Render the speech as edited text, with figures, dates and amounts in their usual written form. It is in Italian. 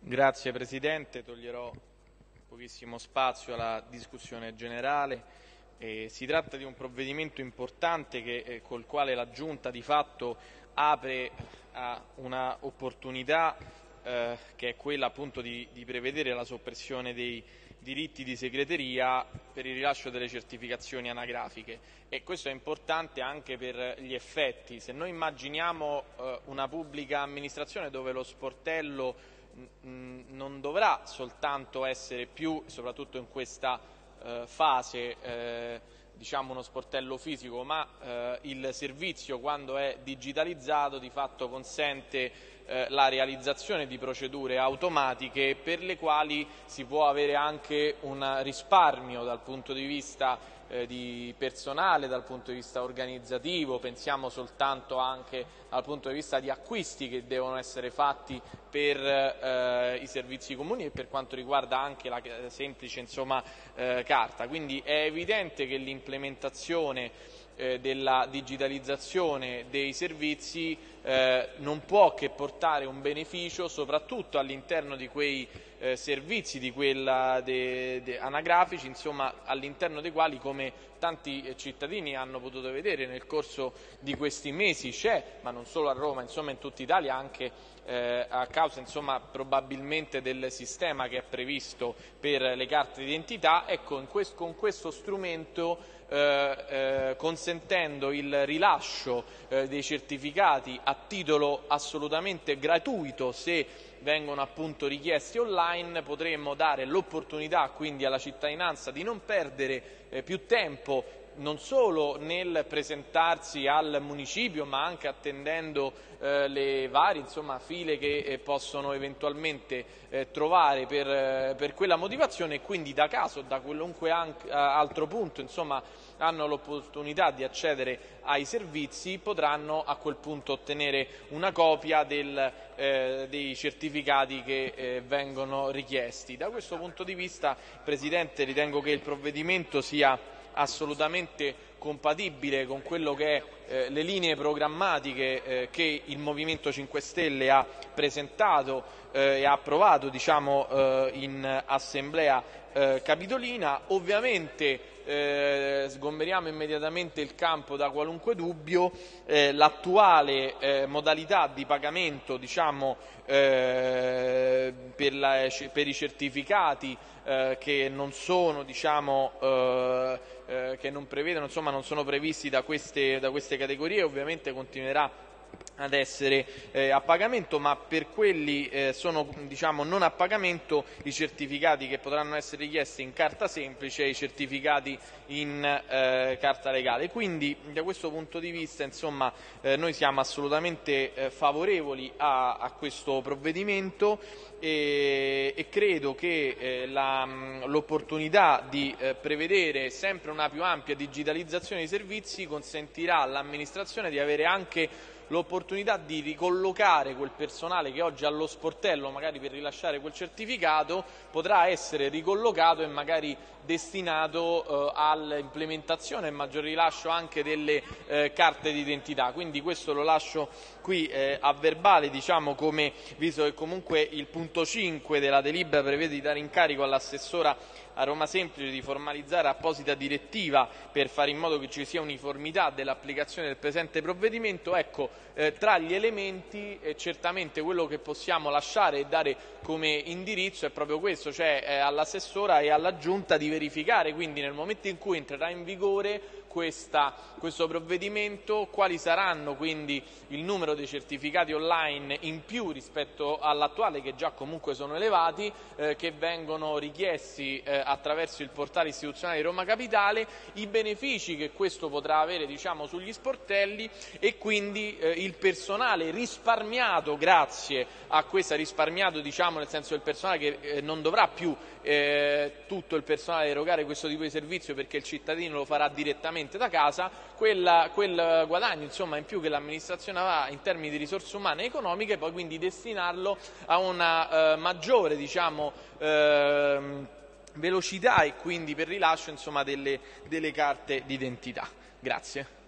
Grazie Presidente, toglierò pochissimo spazio alla discussione generale. Si tratta di un provvedimento importante col quale la Giunta di fatto apre a una opportunità che è quella appunto di prevedere la soppressione dei diritti di segreteria per il rilascio delle certificazioni anagrafiche, e questo è importante anche per gli effetti. Se noi immaginiamo una pubblica amministrazione dove lo sportello non dovrà soltanto essere più, soprattutto in questa fase, diciamo uno sportello fisico, ma il servizio, quando è digitalizzato, di fatto consente la realizzazione di procedure automatiche per le quali si può avere anche un risparmio dal punto di vista di personale, dal punto di vista organizzativo. Pensiamo soltanto anche dal punto di vista di acquisti che devono essere fatti per i servizi comuni e per quanto riguarda anche la semplice carta. Quindi è evidente che l'implementazione della digitalizzazione dei servizi non può che portare un beneficio soprattutto all'interno di quei servizi anagrafici, all'interno dei quali, come tanti cittadini hanno potuto vedere nel corso di questi mesi, c'è, ma non solo a Roma, in tutta Italia, anche a causa probabilmente del sistema che è previsto per le carte d'identità. Ecco, con questo strumento, consentendo il rilascio dei certificati a titolo assolutamente gratuito, se vengono appunto richiesti online, potremmo dare l'opportunità quindi alla cittadinanza di non perdere più tempo non solo nel presentarsi al municipio, ma anche attendendo le varie file che possono eventualmente trovare per quella motivazione, e quindi da casa o da qualunque altro punto hanno l'opportunità di accedere ai servizi, potranno a quel punto ottenere una copia dei certificati che vengono richiesti. Da questo punto di vista, Presidente, ritengo che il provvedimento sia assolutamente compatibile con quello che è le linee programmatiche che il Movimento 5 Stelle ha presentato e ha approvato in Assemblea Capitolina. Ovviamente sgomberiamo immediatamente il campo da qualunque dubbio. L'attuale modalità di pagamento per i certificati che non sono che non prevedono, non sono previsti da queste categorie, ovviamente continuerà ad essere a pagamento, ma per quelli sono non a pagamento i certificati che potranno essere richiesti in carta semplice e i certificati in carta legale. Quindi da questo punto di vista noi siamo assolutamente favorevoli a questo provvedimento e credo che l'opportunità di prevedere sempre una più ampia digitalizzazione dei servizi consentirà all'amministrazione di avere anche l'opportunità di ricollocare quel personale che oggi allo sportello, magari per rilasciare quel certificato, potrà essere ricollocato e magari destinato all'implementazione e maggior rilascio anche delle carte d'identità. Quindi questo lo lascio qui a verbale, visto che comunque il punto 5 della delibera prevede di dare incarico all'assessora a Roma Semplice di formalizzare apposita direttiva per fare in modo che ci sia uniformità dell'applicazione del presente provvedimento. Ecco, tra gli elementi certamente quello che possiamo lasciare e dare come indirizzo è proprio questo, cioè all'assessora e alla Giunta di verificare, quindi nel momento in cui entrerà in vigore questo provvedimento, quali saranno quindi il numero dei certificati online in più rispetto all'attuale, che già comunque sono elevati, che vengono richiesti attraverso il portale istituzionale di Roma Capitale, i benefici che questo potrà avere sugli sportelli, e quindi il personale risparmiato grazie a questa nel senso del personale che non dovrà più tutto il personale erogare questo tipo di servizio, perché il cittadino lo farà direttamente da casa. Quel guadagno in più che l'amministrazione avrà in termini di risorse umane e economiche, poi quindi destinarlo a una maggiore velocità e quindi per rilascio delle carte d'identità. Grazie.